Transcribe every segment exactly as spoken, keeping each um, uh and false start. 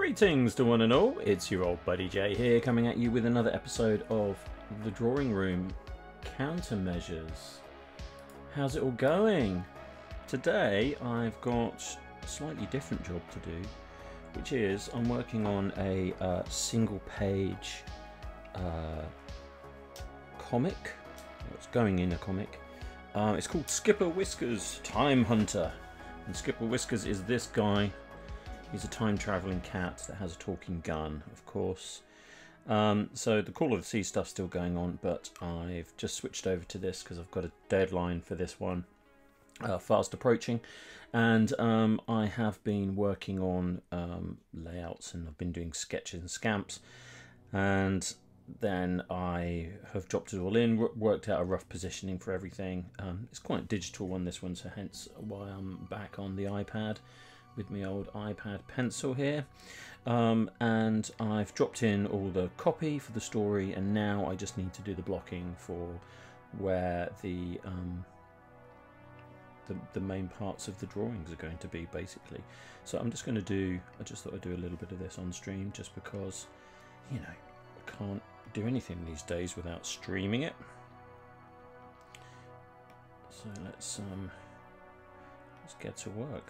Greetings to one and all, it's your old buddy Jay here, coming at you with another episode of The Drawing Room Countermeasures. How's it all going? Today I've got a slightly different job to do, which is I'm working on a uh, single page uh, comic. It's going in a comic. Uh, it's called Skipper Whiskers, Time Hunter. And Skipper Whiskers is this guy. He's a time-traveling cat that has a talking gun, of course. Um, so the Call of the Sea stuff's still going on, but I've just switched over to this because I've got a deadline for this one uh, fast approaching. And um, I have been working on um, layouts, and I've been doing sketches and scamps. And then I have dropped it all in, worked out a rough positioning for everything. Um, it's quite digital on this one, so hence why I'm back on the iPad with my old iPad pencil here, um, and I've dropped in all the copy for the story, and now I just need to do the blocking for where the um, the, the main parts of the drawings are going to be, basically. So I'm just going to do, I just thought I'd do a little bit of this on stream, just because, you know, I can't do anything these days without streaming it. So let's um, let's get to work.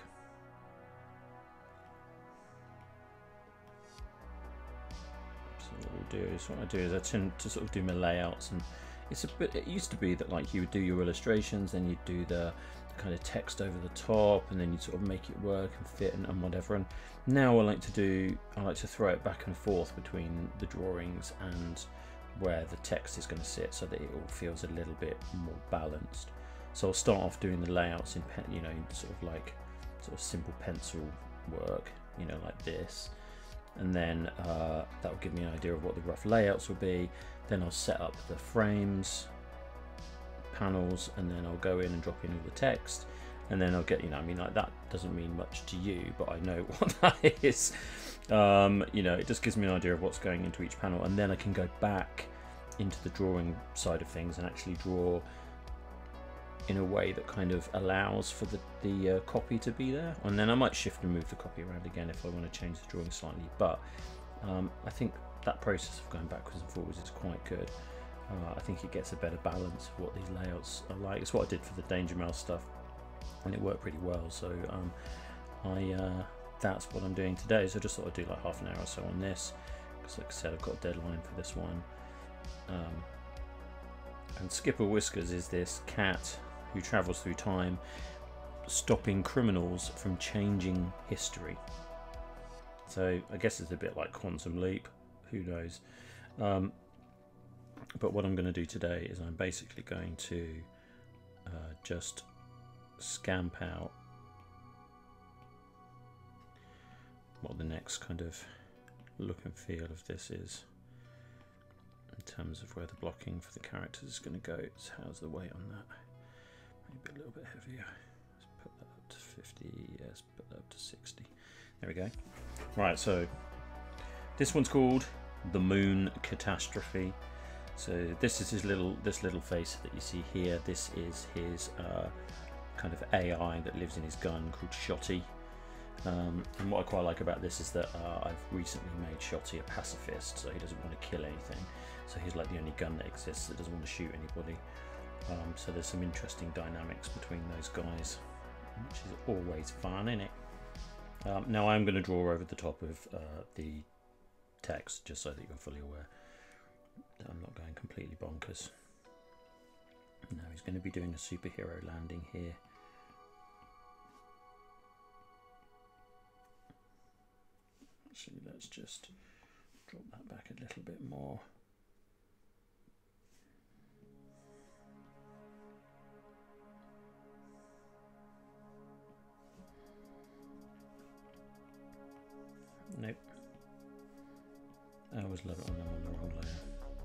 What we'll do is what I do is I tend to sort of do my layouts, and it's a bit, it used to be that like you would do your illustrations, then you'd do the, the kind of text over the top, and then you'd sort of make it work and fit and, and whatever. And now I like to do I like to throw it back and forth between the drawings and where the text is going to sit, so that it all feels a little bit more balanced. So I'll start off doing the layouts in pen, you know, sort of like sort of simple pencil work, you know, like this. And then uh, that will give me an idea of what the rough layouts will be. Then I'll set up the frames, panels, and then I'll go in and drop in all the text. And then I'll get, you know, I mean, like that doesn't mean much to you, but I know what that is. Um, you know, it just gives me an idea of what's going into each panel. And then I can go back into the drawing side of things and actually draw in a way that kind of allows for the, the uh, copy to be there. And then I might shift and move the copy around again if I want to change the drawing slightly. But um, I think that process of going backwards and forwards is quite good. Uh, I think it gets a better balance of what these layouts are like. It's what I did for the Danger Mouse stuff, and it worked pretty well. So um, I uh, that's what I'm doing today. So I just thought I'd do like half an hour or so on this, because like I said, I've got a deadline for this one. Um, and Skipper Whiskers is this cat who travels through time, stopping criminals from changing history. So I guess it's a bit like Quantum Leap, who knows. Um, but what I'm going to do today is I'm basically going to uh, just scamp out what the next kind of look and feel of this is in terms of where the blocking for the characters is going to go. So how's the weight on that? Maybe a little bit heavier. Let's put that up to fifty. Yes, put that up to sixty. There we go. Right, so this one's called The Moon Catastrophe. So this is his little this little face that you see here. This is his uh, kind of A I that lives in his gun called Shotty. Um, and what I quite like about this is that uh, I've recently made Shotty a pacifist, so he doesn't want to kill anything. So he's like the only gun that exists that doesn't want to shoot anybody. Um, so there's some interesting dynamics between those guys, which is always fun, isn't it? Um, now I'm going to draw over the top of uh, the text, just so that you're fully aware that I'm not going completely bonkers. Now he's going to be doing a superhero landing here. So let's just drop that back a little bit more. Nope. I always love it when I'm on the wrong layer.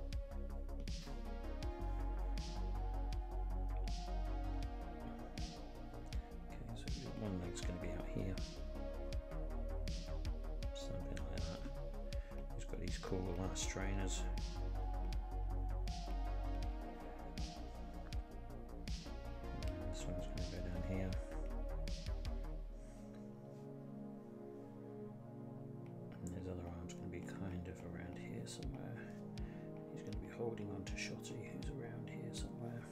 Okay, so one leg's going to be out here. Something like that. He's got these cool last trainers. And this one's going to go down here. here somewhere. He's going to be holding on to Shotty, who's around here somewhere.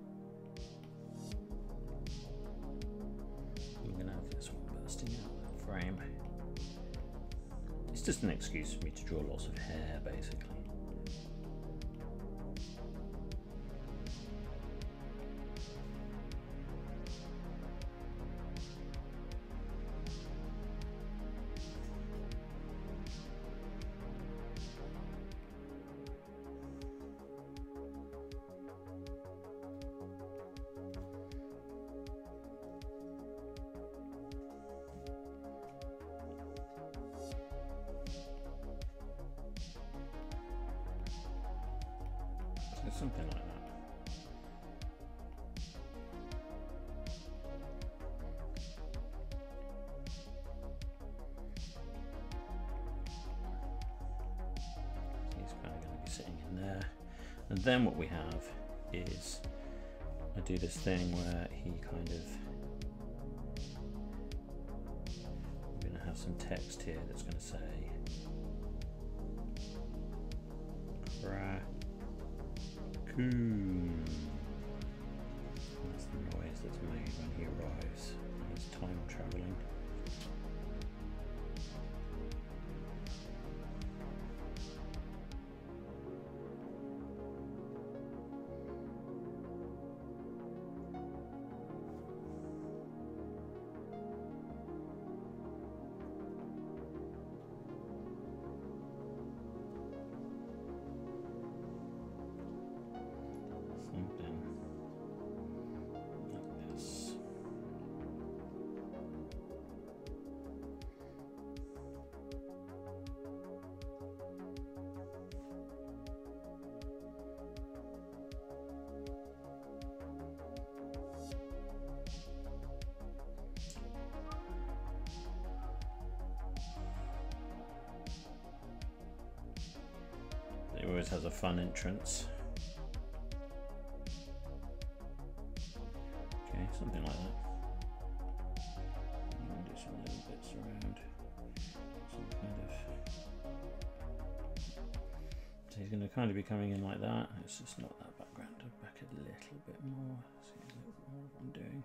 We're going to have this one bursting out of that frame. It's just an excuse for me to draw lots of hair, basically. Something like that. So he's kind of going to be sitting in there. And then what we have is I do this thing where he kind of, I'm going to have some text here that's going to say crack. Coon. That's the noise that's made when he arrives. He's time traveling. It always has a fun entrance. Okay, something like that. I'm going to do some little bits around. Some kind of. So he's going to kind of be coming in like that. It's just not that background. Back a little bit more. See a little bit more of what I'm doing.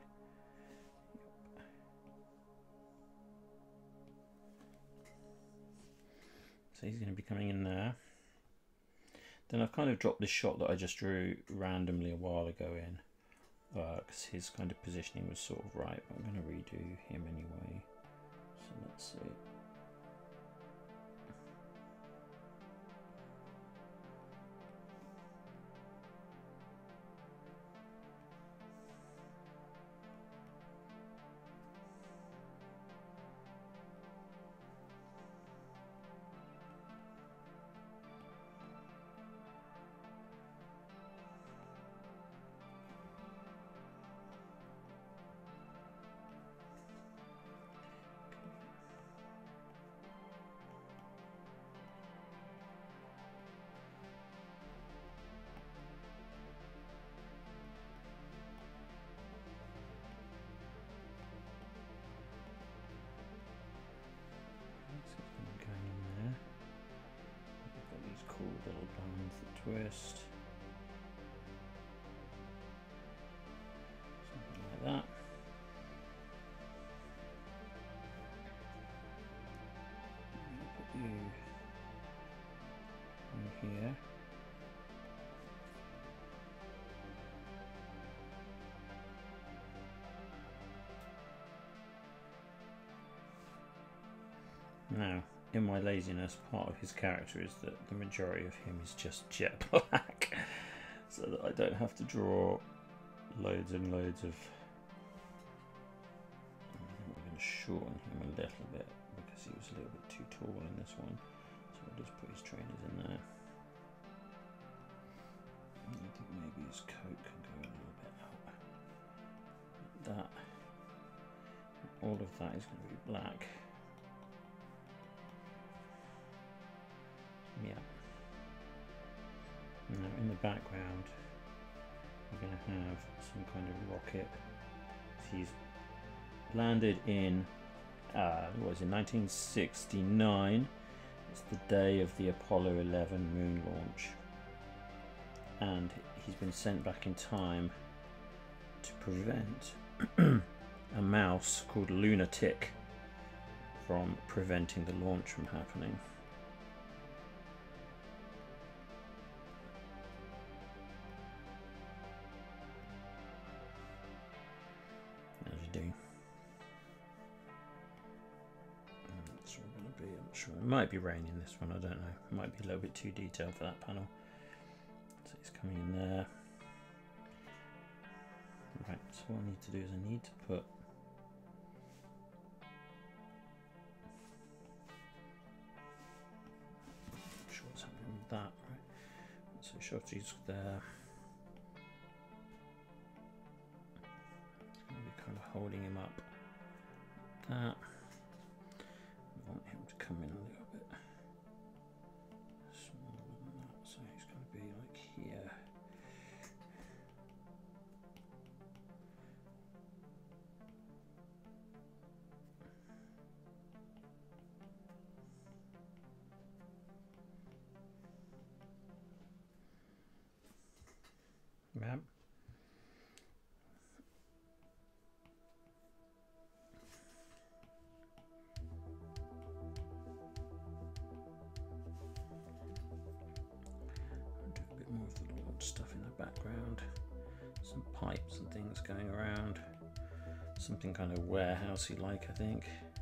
So he's going to be coming in there. Then I've kind of dropped this shot that I just drew randomly a while ago in, because uh, his kind of positioning was sort of right, but I'm going to redo him anyway. So let's see. Cool little bands that twist. Something like that. I'm going to put you in here. Now, in my laziness, part of his character is that the majority of him is just jet black, so that I don't have to draw loads and loads of. I think we're going to shorten him a little bit because he was a little bit too tall in this one, so I'll just put his trainers in there. And I think maybe his coat can go a little bit out. Like that. All of that is going to be black. Yeah. Now in the background we're going to have some kind of rocket. He's landed in uh, what was it, nineteen sixty-nine. It's the day of the Apollo eleven moon launch, and he's been sent back in time to prevent a mouse called Lunatic from preventing the launch from happening. As you do. That's all going to be, I'm sure. It might be raining this one, I don't know. It might be a little bit too detailed for that panel. So it's coming in there. Right, so what I need to do is I need to put I'm sure what's happening with that, right? So Shotty's there. It's going to be kind of holding him up. That. I want him to come in a little bit smaller than that, so he's going to be like here. Yep. Do a bit more of the launch stuff in the background. Some pipes and things going around. Something kind of warehousey like, I think.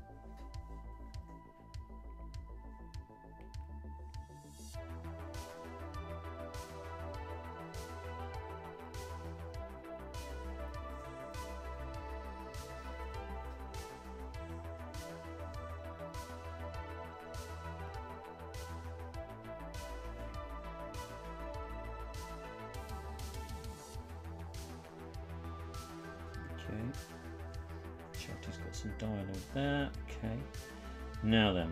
Shotty's got some dialogue there. Okay. Now then.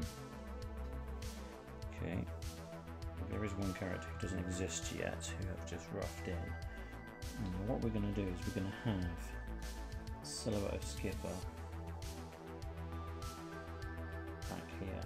Okay. There is one character who doesn't exist yet, who I've just roughed in. And what we're going to do is we're going to have a silhouette of Skipper back here.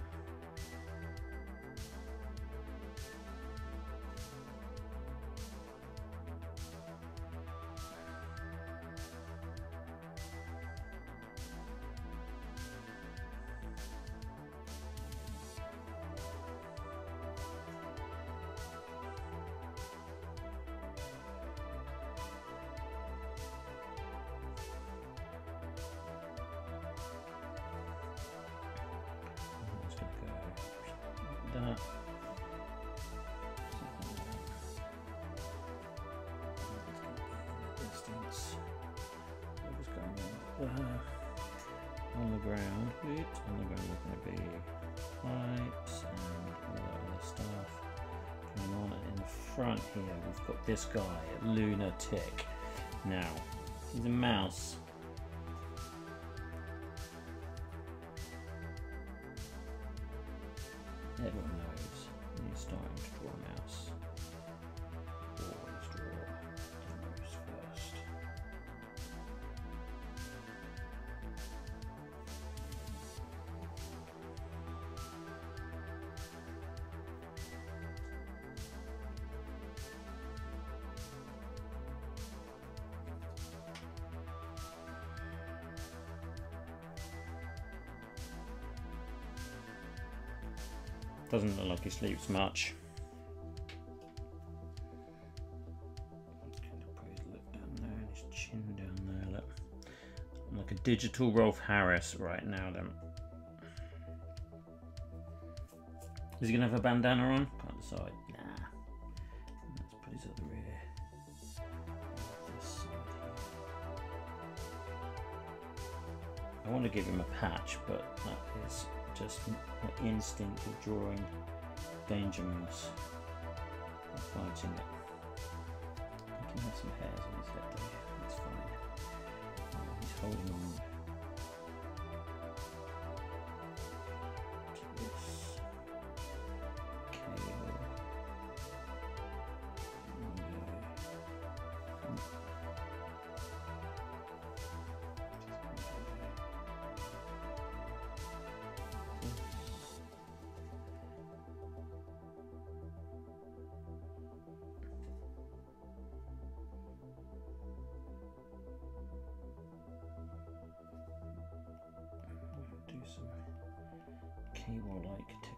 That. Distance. What was going on there? On the ground, oops, on the ground we're going to be pipes and all that other stuff. Come on, in front here we've got this guy, Lunatic. Now, he's a mouse. Everyone knows when you're starting to draw a mouse, always draw the nose first. Doesn't look like he sleeps much. Let's kind of put his lip down there and his chin down there. Look, I'm like a digital Rolf Harris right now. Then is he gonna have a bandana on? Can't decide. Nah. Let's put his other ear. This side here. I want to give him a patch, but that is just an instinct of drawing Danger Mouse and fighting it. He can have some hairs on his head there, that's fine. Oh, he's holding on to this cable.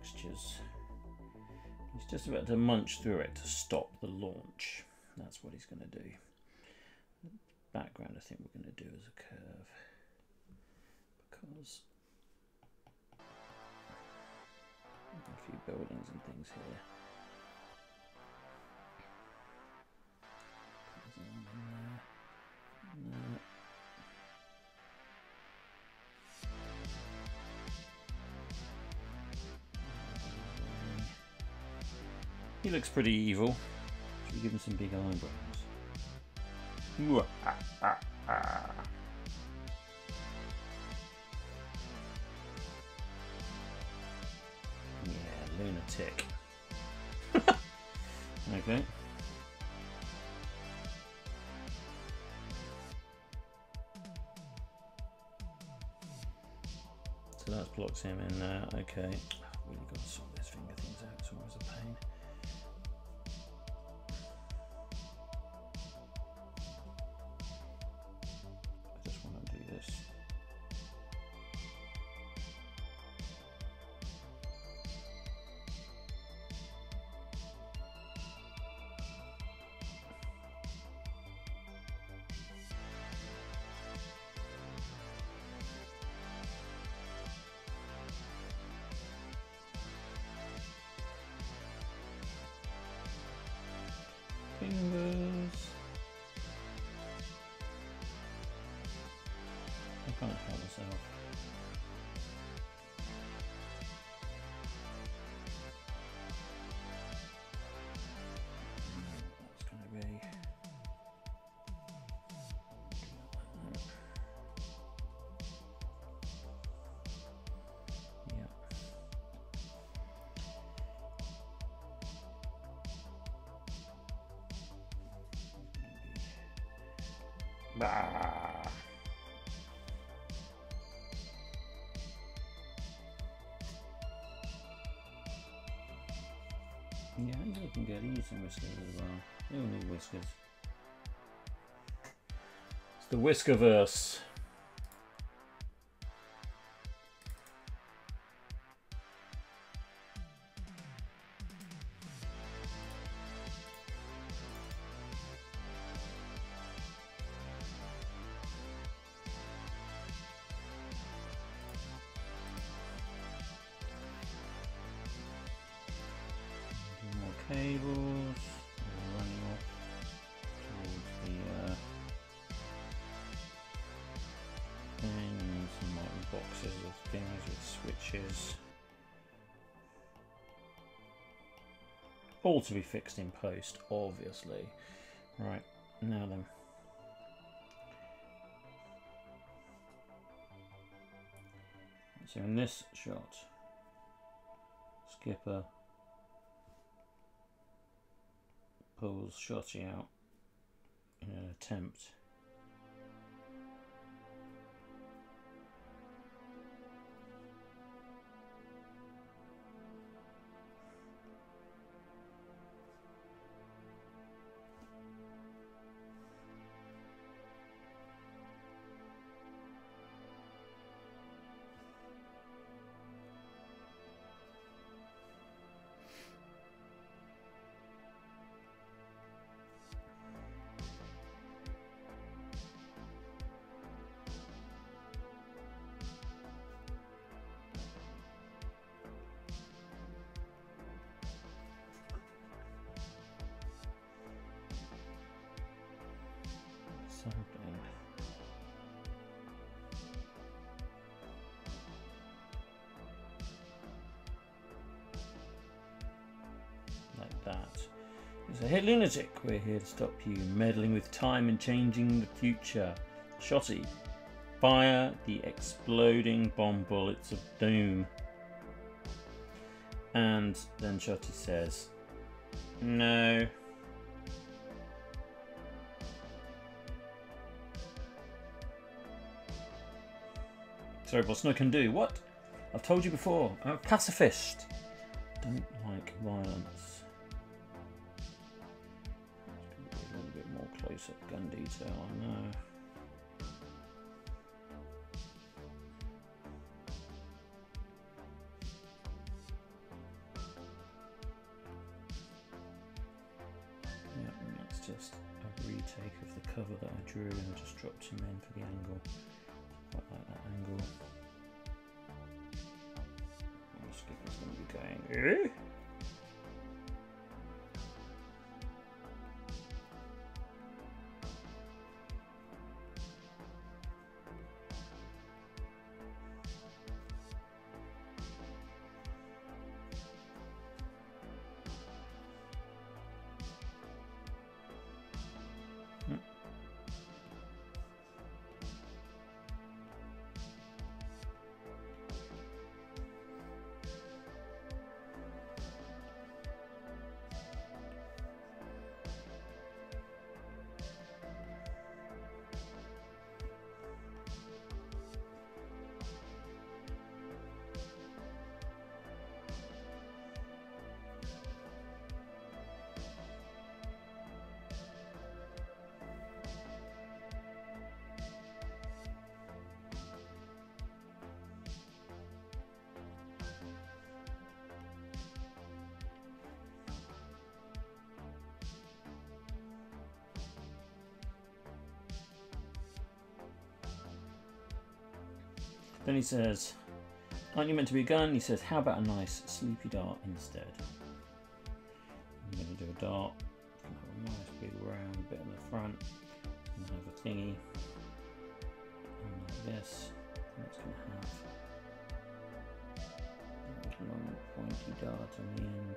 textures. He's just about to munch through it to stop the launch. That's what he's going to do. The background, I think we're going to do as a curve, because a few buildings and things here. Put his arm in there. No. He looks pretty evil. Should we give him some big eyebrows? Ooh, ah, ah, ah. Yeah, lunatic. Okay. So that blocks him in there. Okay. Really got to sort these finger things out. It's always a pain. Fingers. I can't help myself. That's going to be. Yeah. Bah. Yeah, he's looking good. He needs some whiskers as well. We all need whiskers. It's the Whiskerverse. Cables running off towards the uh, and some like boxes of things with switches, all to be fixed in post, obviously. Right, now then. So in this shot, Skipper pulls Shotty out in an attempt something. Like that. He said, "Hey lunatic, we're here to stop you meddling with time and changing the future. Shotty, fire the exploding bomb bullets of doom." And then Shotty says, "No." Sorry, boss, no can do. What? I've told you before. I'm a pacifist. Don't like violence. A little bit more close-up gun detail, I know. just a retake of the cover that I drew, and I just dropped him in for the angle. Quite like that angle. Skipper's going to be going, eh? Then he says, aren't you meant to be a gun? He says, how about a nice sleepy dart instead? I'm going to do a dart. It's going to have a nice big round bit in the front. It's going to have a thingy. And like this. And it's going to have a long pointy dart on the end.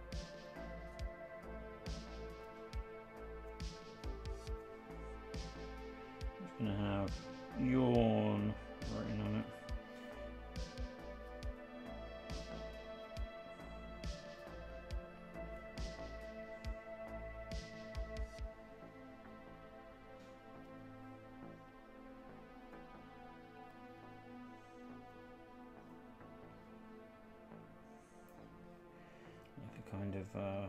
It's going to have yawn written on it. Kind of uh,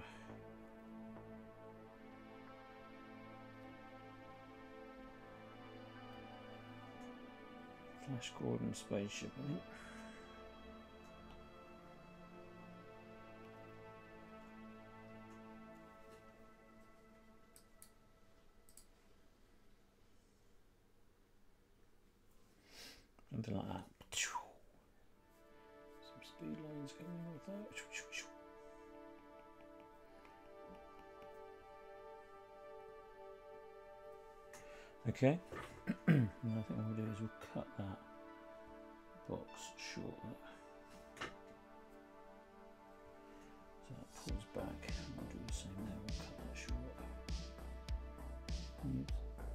Flash Gordon spaceship, I think. Something like that. Some speed lines going with that. Okay, and I think what we'll do is we'll cut that box short there. So that pulls back, and we'll do the same there, we'll cut that short. Oops.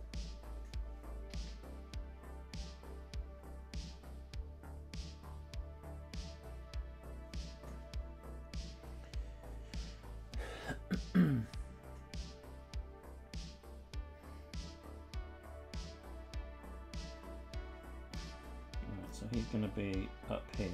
So he's going to be up here.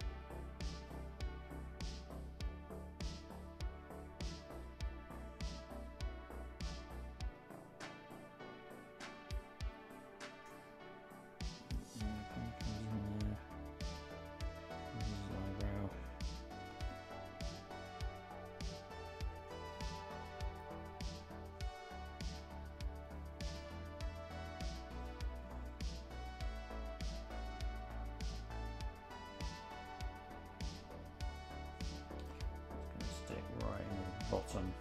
Bottom.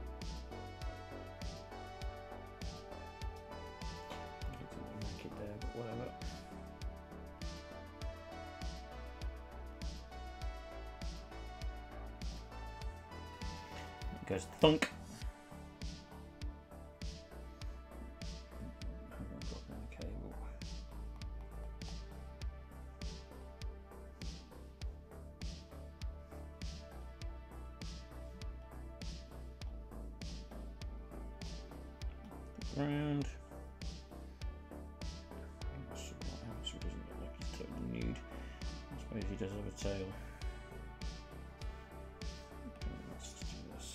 Make it there, but whatever. It goes thunk. I've got my cable. Round. I'm not sure what else, it doesn't look like he's totally nude. I suppose he does have a tail. Let's do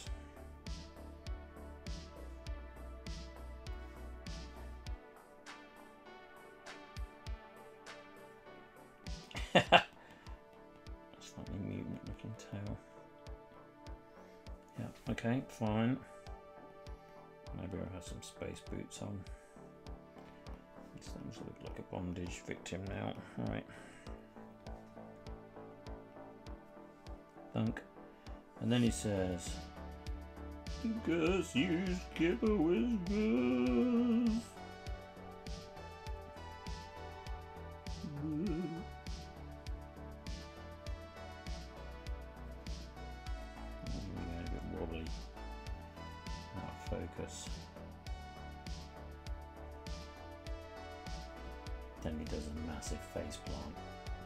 this. Slightly mutant looking tail. Yeah, okay, fine. maybe I'll have some space boots on. These things look like a bondage victim now. Right. Thunk. And then he says, Gus used kipper whiskers. A bit wobbly. Out of focus. Then he does a massive face plant.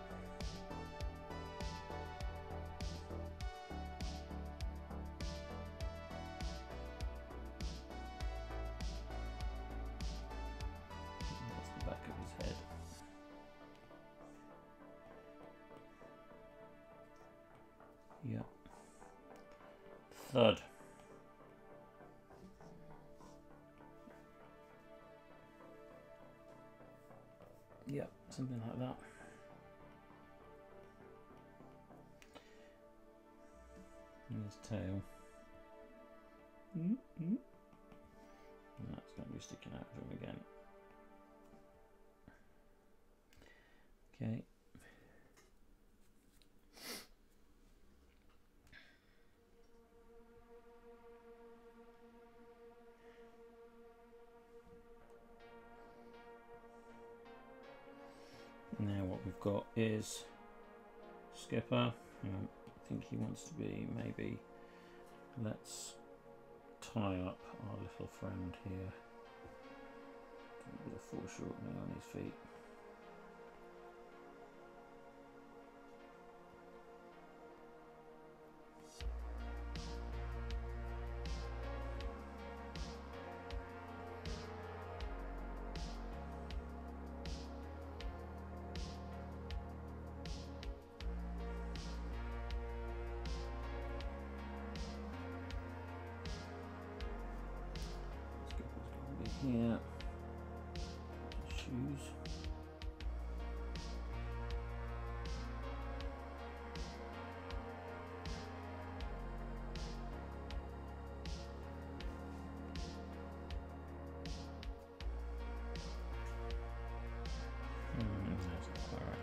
That's the back of his head. Yep. Thud. Yep, something like that. And his tail. Mm-hmm. And that's going to be sticking out of him again. Okay. Now what we've got is Skipper. Um, I think he wants to be maybe, let's tie up our little friend here. A bit of foreshortening on his feet. Here, shoes. Hmm, that's not quite right.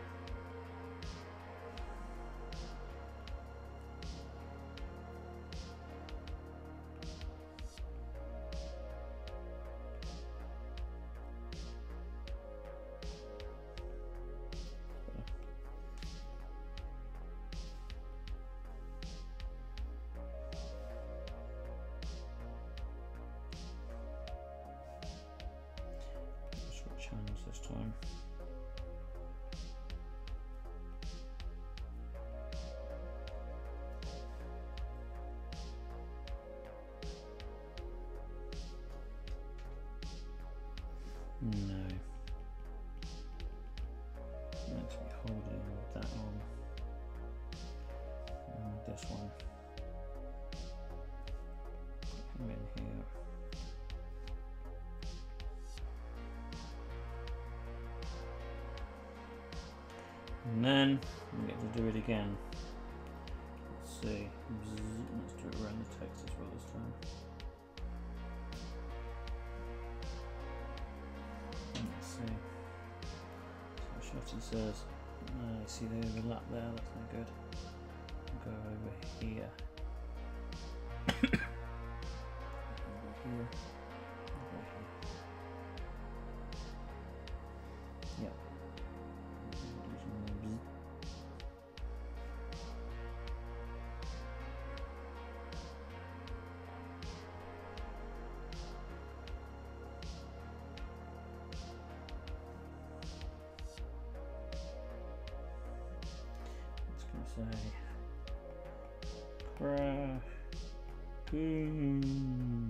Switch hands this time. No. Meant to be holding that on. And this one. Put him in here. And then we get to do it again. Let's see. Let's do it around the text as well this time. Let's see. So Shotty says, oh, you see the overlap there, that's no good. I'll go over here. over here. Over here. Yep. Say crash boom.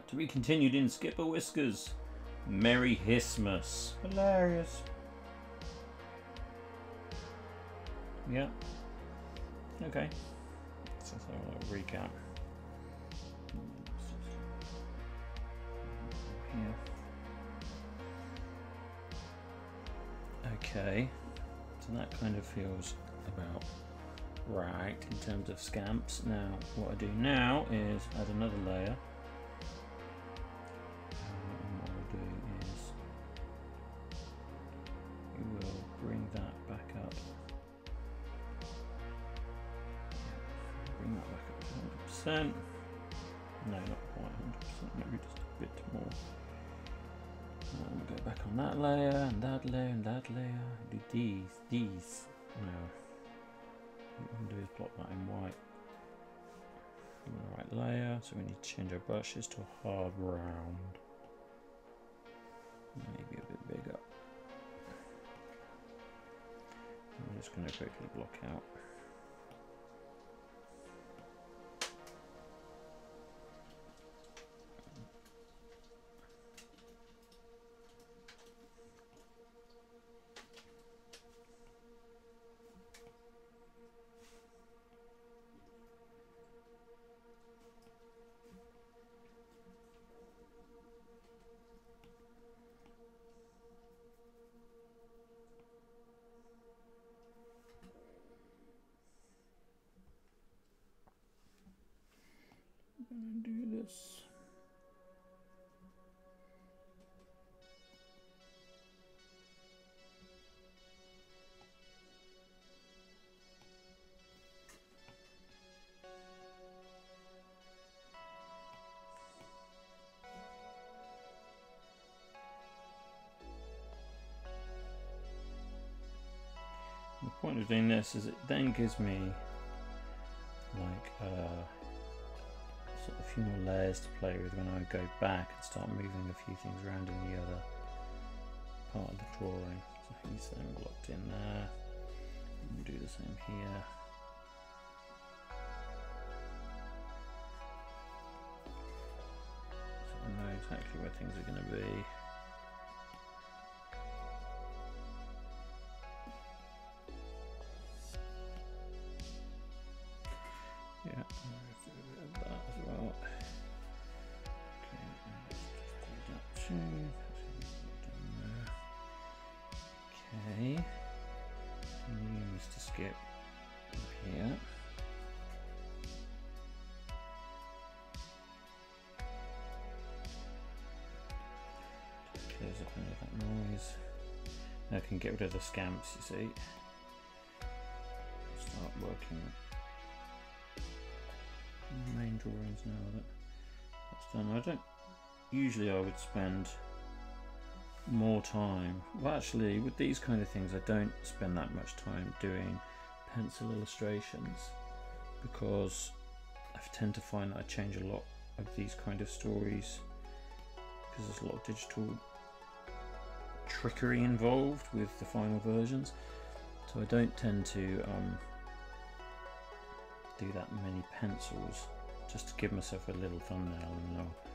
To be continued in Skipper Whiskers. Merry Hissmas. Hilarious. Yeah. Okay. So let's have a little recap. Here. Okay. So that kind of feels about right in terms of scamps. Now, what I do now is add another layer. And what I'll do is we will bring that back up. Bring that back up to one hundred percent. No, not quite one hundred percent, maybe just a bit more. Um, go back on that layer, and that layer, and that layer. Do these, these. Now, what we can do is block that in white. On the right layer, so we need to change our brushes to a hard round. Maybe a bit bigger. I'm just going to quickly block out. I'm gonna do this. The point of doing this is it then gives me like uh, sort of a few more layers to play with when I go back and start moving a few things around in the other part of the drawing. So he's then blocked in there. And do the same here. So I know exactly where things are going to be. Yeah, let's do a bit of that as well. Okay, let's just do that too. Okay, use to skip here. Just clears up any of that noise. Now I can get rid of the scamps, you see. Start working main drawings now that that's done. I don't usually I would spend more time, well actually with these kind of things I don't spend that much time doing pencil illustrations because I tend to find that I change a lot of these kind of stories because there's a lot of digital trickery involved with the final versions, so I don't tend to um, do that many pencils, just to give myself a little thumbnail and then I'll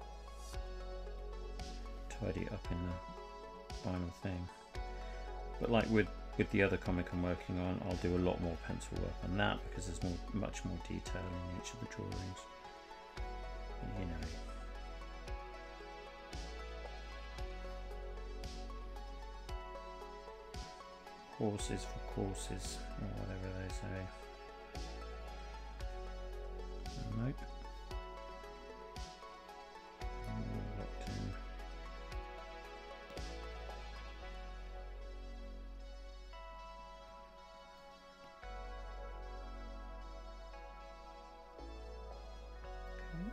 tidy it up in the final thing. But like with with the other comic I'm working on, I'll do a lot more pencil work on that because there's more, much more detail in each of the drawings. You know. Horses for courses, or whatever they say. Nope. Locked in. Okay.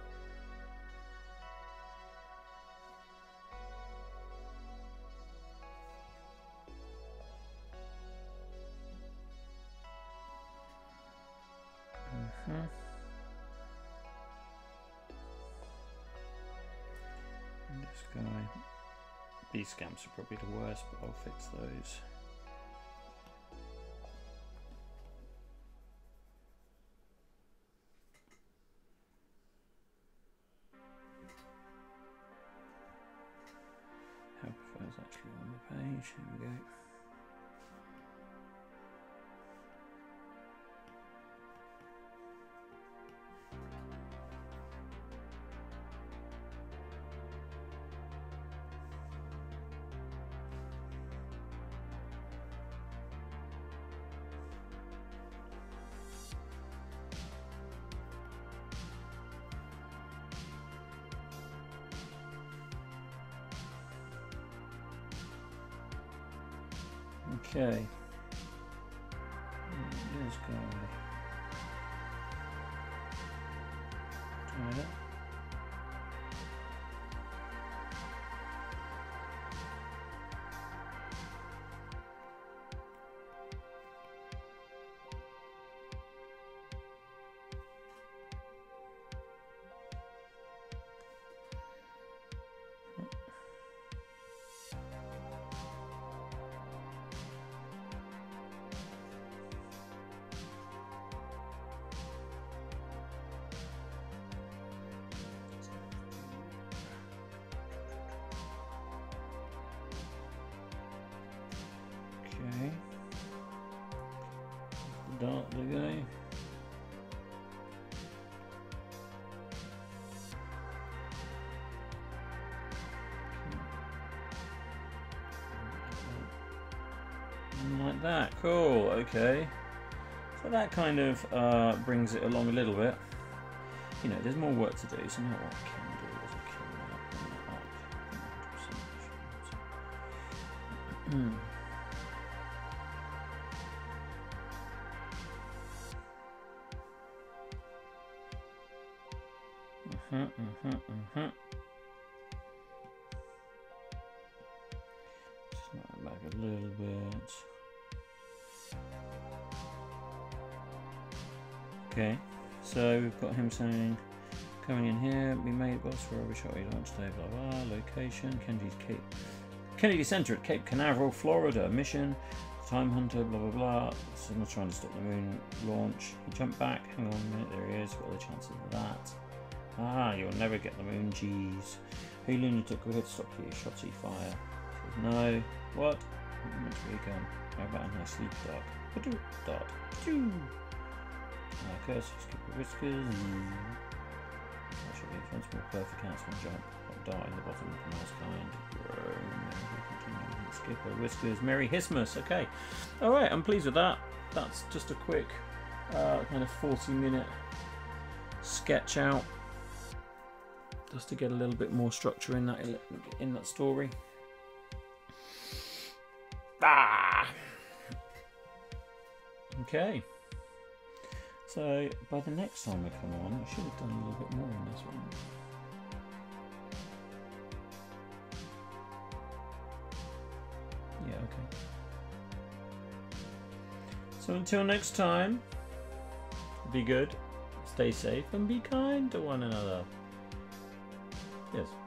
Uh-huh. This guy, these scamps are probably the worst, but I'll fix those. is actually on the page. Here we go. Okay. This guy. Try that. Okay. Dart the guy. Like that, cool, okay. So that kind of uh, brings it along a little bit. You know, there's more work to do, so now what I can do is I can uh, bring that up. Uh-huh, uh-huh, uh-huh. Snap it back a little bit. Okay, so we've got him saying, coming in here, we made boss for every shot we launched today, blah blah. Location, Kennedy's Cape, Kennedy Center at Cape Canaveral, Florida. Mission, Time Hunter, blah blah blah. Someone's trying to stop the moon launch. He jumped back, hang on a minute, there he is. What are the chances of that? Ah, you'll never get the moon, jeez. Hey lunatic, we're here to stop you. Shotty fire. Says no. What? Meant to be a gun. How about a nice sleep dart? Ba-doo, dart. Choo. Uh, curse, skip the whiskers. That should be a once more perfect counts one jump. Hot dart in the bottom of the mouse kind. Skipper, whiskers, Merry Christmas. Okay. Alright, I'm pleased with that. That's just a quick uh, kind of forty minute sketch out. Just to get a little bit more structure in that in that story. Ah. Okay. So by the next time we come on, we should have done a little bit more on this one. Yeah. Okay. So until next time, be good, stay safe, and be kind to one another. Yes.